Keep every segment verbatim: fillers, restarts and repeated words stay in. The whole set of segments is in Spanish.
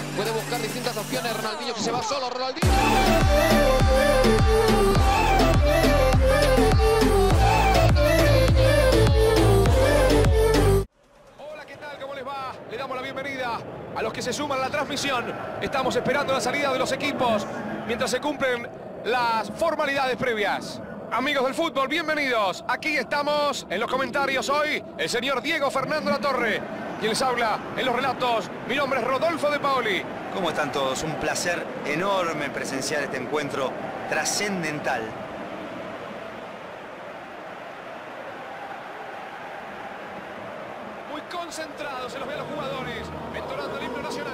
Puede buscar distintas opciones. Ronaldinho que se va solo. Ronaldinho. Hola, ¿qué tal? ¿Cómo les va? Le damos la bienvenida a los que se suman a la transmisión. Estamos esperando la salida de los equipos mientras se cumplen las formalidades previas. Amigos del fútbol, bienvenidos. Aquí estamos en los comentarios hoy el señor Diego Fernando Latorre, quien les habla en los relatos. Mi nombre es Rodolfo de Paoli. ¿Cómo están todos? Un placer enorme presenciar este encuentro trascendental. Muy concentrados, se los ve a los jugadores, entonando el himno nacional.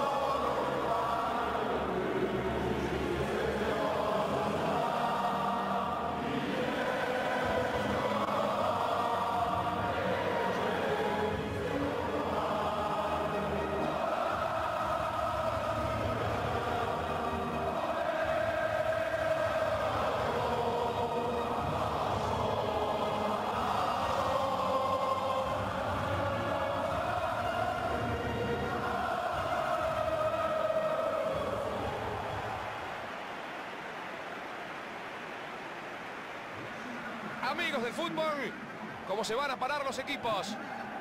Amigos del fútbol, ¿cómo se van a parar los equipos?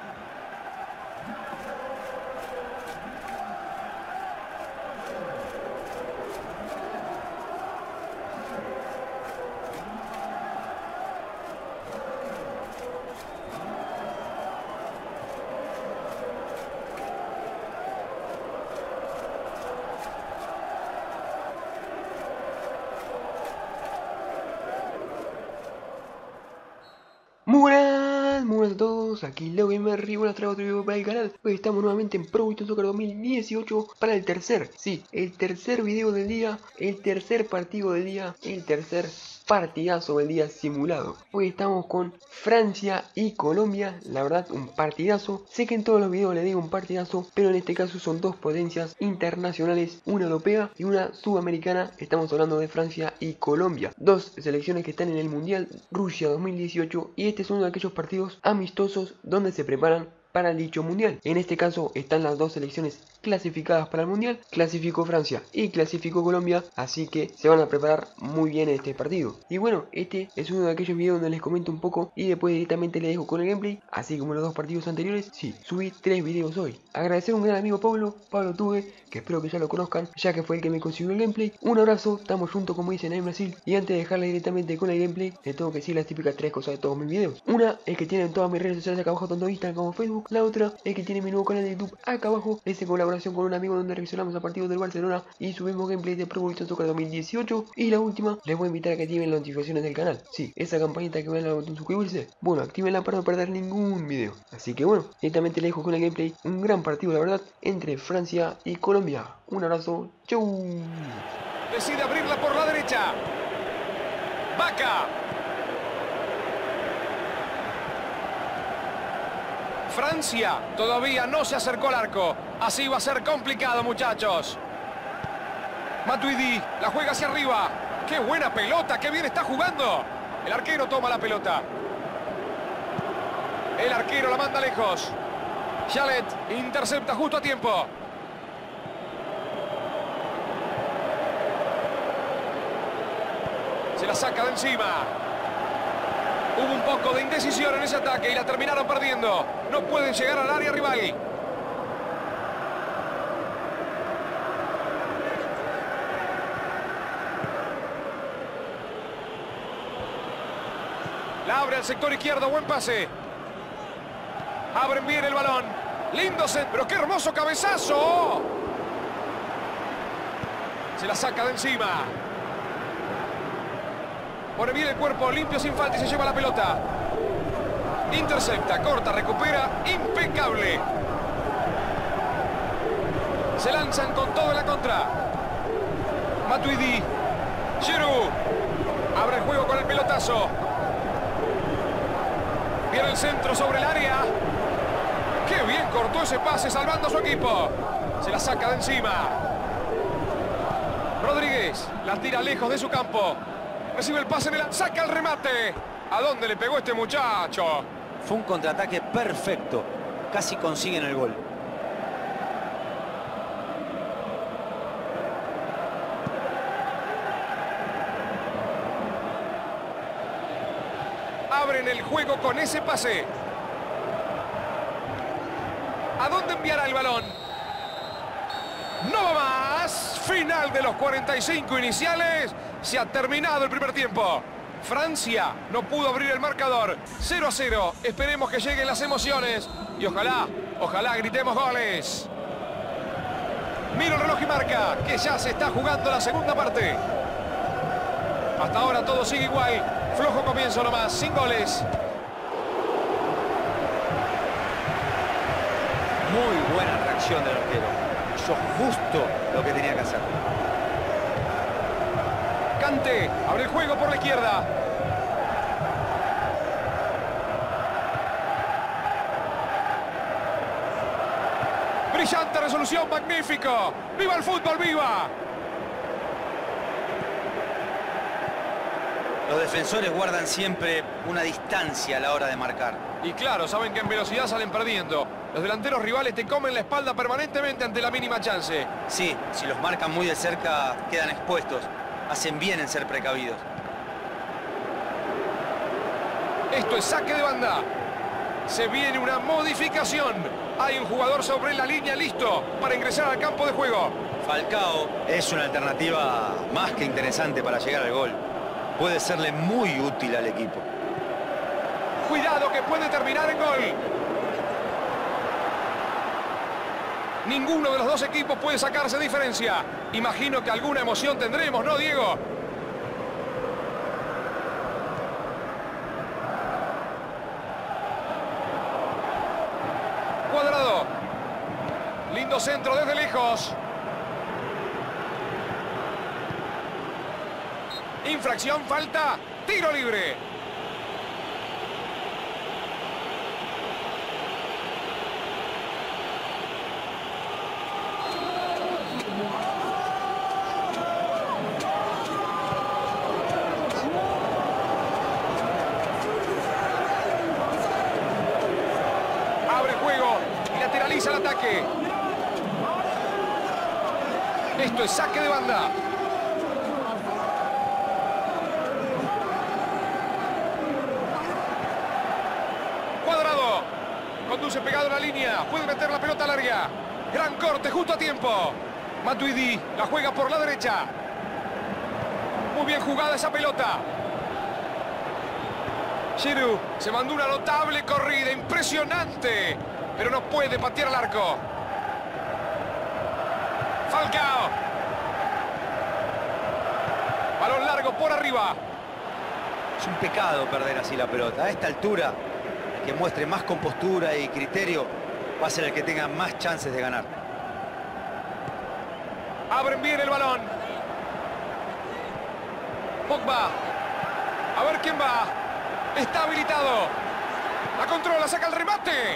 Muy buenas, muy buenas a todos, aquí Leo Gamer y buenas traigo otro video para el canal. Hoy estamos nuevamente en Pro Evolution Soccer dos mil dieciocho para el tercer, sí, el tercer video del día, el tercer partido del día, el tercer partidazo del día simulado. Hoy estamos con Francia y Colombia, la verdad un partidazo. Sé que en todos los videos le digo un partidazo, pero en este caso son dos potencias internacionales, una europea y una sudamericana. Estamos hablando de Francia y Colombia, dos selecciones que están en el Mundial Rusia dos mil dieciocho, y este es uno de aquellos partidos amistosos donde se preparan para el dicho mundial. En este caso están las dos selecciones clasificadas para el mundial. Clasificó Francia y clasificó Colombia, así que se van a preparar muy bien en este partido. Y bueno, este es uno de aquellos videos donde les comento un poco y después directamente les dejo con el gameplay. Así como los dos partidos anteriores, sí, subí tres videos hoy. Agradecer a un gran amigo Pablo, Pablo Tuve, que espero que ya lo conozcan, ya que fue el que me consiguió el gameplay. Un abrazo, estamos juntos como dicen ahí en Brasil. Y antes de dejarle directamente con el gameplay, les tengo que decir las típicas tres cosas de todos mis videos. Una es que tienen todas mis redes sociales acá abajo, tanto Instagram como Facebook. La otra es que tiene mi nuevo canal de YouTube acá abajo, es en colaboración con un amigo donde reaccionamos a partidos del Barcelona y subimos gameplay de Pro Evolution Soccer dos mil dieciocho. Y la última, les voy a invitar a que activen las notificaciones del canal. Sí, esa campanita que ven al botón suscribirse, bueno, actívenla para no perder ningún video. Así que bueno, directamente les dejo con el gameplay. Un gran partido, la verdad, entre Francia y Colombia. Un abrazo, chau. Decide abrirla por la derecha. Vaca. Francia todavía no se acercó al arco. Así va a ser complicado, muchachos. Matuidi la juega hacia arriba. ¡Qué buena pelota! ¡Qué bien está jugando! El arquero toma la pelota. El arquero la manda lejos. Chalet intercepta justo a tiempo. Se la saca de encima. Hubo un poco de indecisión en ese ataque y la terminaron perdiendo. No pueden llegar al área rival. La abre al sector izquierdo, buen pase. Abren bien el balón. Lindo centro, pero qué hermoso cabezazo. Se la saca de encima. Pone bien el cuerpo, limpio sin falta y se lleva la pelota. Intercepta, corta, recupera, impecable. Se lanzan con todo en la contra. Matuidi. Giroud. Abre el juego con el pelotazo. Viene el centro sobre el área. ¡Qué bien cortó ese pase salvando a su equipo! Se la saca de encima. Rodríguez la tira lejos de su campo. Recibe el pase en el... ¡Saca el remate! ¿A dónde le pegó este muchacho? Fue un contraataque perfecto. Casi consiguen el gol. abren el juego con ese pase. ¿A dónde enviará el balón? No va más. Final de los cuarenta y cinco iniciales. Se ha terminado el primer tiempo. Francia no pudo abrir el marcador. cero a cero. Esperemos que lleguen las emociones. Y ojalá, ojalá gritemos goles. Miro el reloj y marca que ya se está jugando la segunda parte. Hasta ahora todo sigue igual. Flojo comienzo nomás, sin goles. Muy buena reacción del arquero. Hizo justo lo que tenía que hacer. Kanté abre el juego por la izquierda. Brillante resolución, magnífico. ¡Viva el fútbol, viva! Los defensores guardan siempre una distancia a la hora de marcar. Y claro, saben que en velocidad salen perdiendo. Los delanteros rivales te comen la espalda permanentemente ante la mínima chance. Sí, si los marcan muy de cerca, quedan expuestos. Hacen bien en ser precavidos. Esto es saque de banda. Se viene una modificación. Hay un jugador sobre la línea listo para ingresar al campo de juego. Falcao es una alternativa más que interesante para llegar al gol. Puede serle muy útil al equipo. Cuidado que puede terminar en gol. Ninguno de los dos equipos puede sacarse diferencia. Imagino que alguna emoción tendremos, ¿no, Diego? Cuadrado. Lindo centro desde lejos. Infracción, falta, tiro libre. Abre juego y lateraliza el ataque. Esto es saque de banda. Cuadrado. Conduce pegado a la línea. Puede meter la pelota larga. Gran corte justo a tiempo. Matuidi la juega por la derecha. Muy bien jugada esa pelota. Giroud se mandó una notable corrida, impresionante, pero no puede patear al arco. Falcao. Balón largo por arriba. Es un pecado perder así la pelota. A esta altura, el que muestre más compostura y criterio va a ser el que tenga más chances de ganar. Abren bien el balón. Pogba. A ver quién va. Está habilitado. La controla, saca el remate.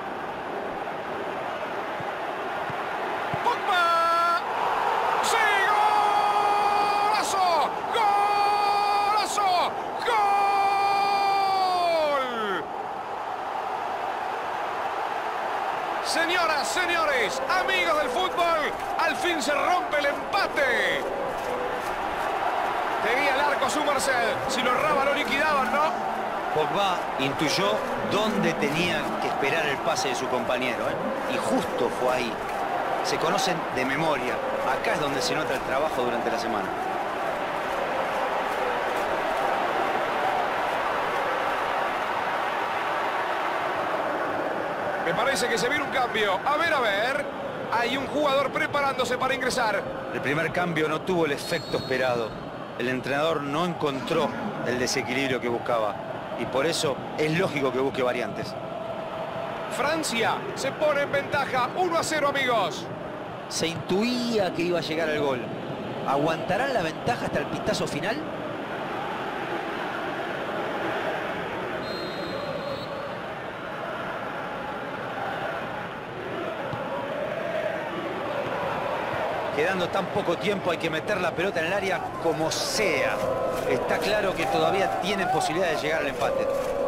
Pogba. ¡Sí! ¡Golazo! ¡Golazo! ¡Gol! Señoras, señores, amigos del fútbol, al fin se rompe el empate. Tenía el arco a su merced. Si lo erraba, lo liquidaban, ¿no? Pogba intuyó dónde tenía que esperar el pase de su compañero, ¿eh? Y justo fue ahí. Se conocen de memoria. Acá es donde se nota el trabajo durante la semana. Me parece que se viene un cambio. A ver, a ver. Hay un jugador preparándose para ingresar. El primer cambio no tuvo el efecto esperado. El entrenador no encontró el desequilibrio que buscaba. Y por eso es lógico que busque variantes. Francia se pone en ventaja. uno a cero, amigos. Se intuía que iba a llegar al gol. ¿Aguantarán la ventaja hasta el pitazo final? Quedando tan poco tiempo, hay que meter la pelota en el área como sea. Está claro que todavía tienen posibilidad de llegar al empate.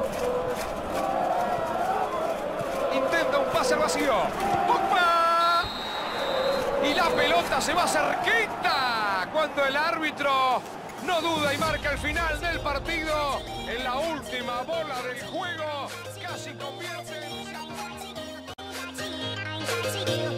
Intenta un pase al vacío. ¡Pogba! Y la pelota se va cerquita cuando el árbitro no duda y marca el final del partido. En la última bola del juego, casi convierte en...